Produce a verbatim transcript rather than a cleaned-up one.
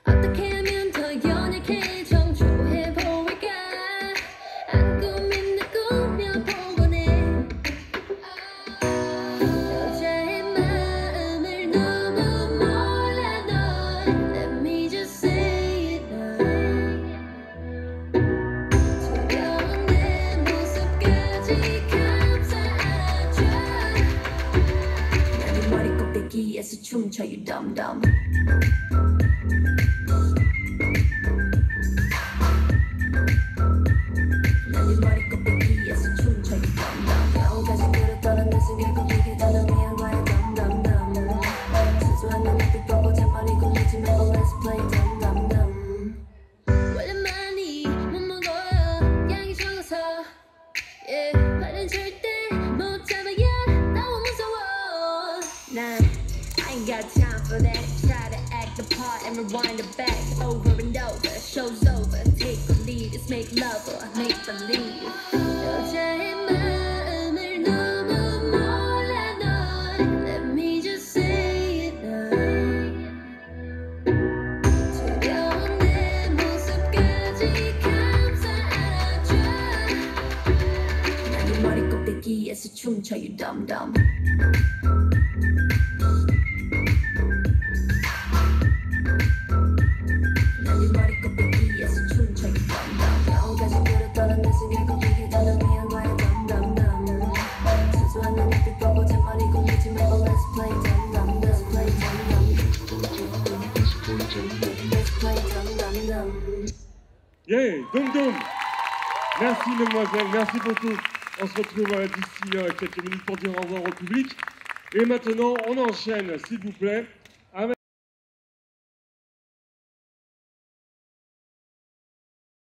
어떻게 하면 더 연약해 정주해 보일까 안 꾸민 내 꾸며 보고네 여자의 마음을 너무 몰라 널 Let me just say it now 두려운 내 모습까지 감싸줘 난 네 머리 꼭대기에서 춤춰 you dumb dumb Rewind it back over and over. Show's over. Take the lead. It's make love or make believe. 여자의 마음을 너무 몰라 널. Let me just say it now. 두려운 내 모습까지 감싸줘. 난 네 머리 꼭대기에서 춤춰 you dumb dumb. Yeah, dum dum. Merci mademoiselle, merci beaucoup. On se retrouve euh, d'ici euh, quelques minutes pour dire au revoir au public. Et maintenant, on enchaîne, s'il vous plaît.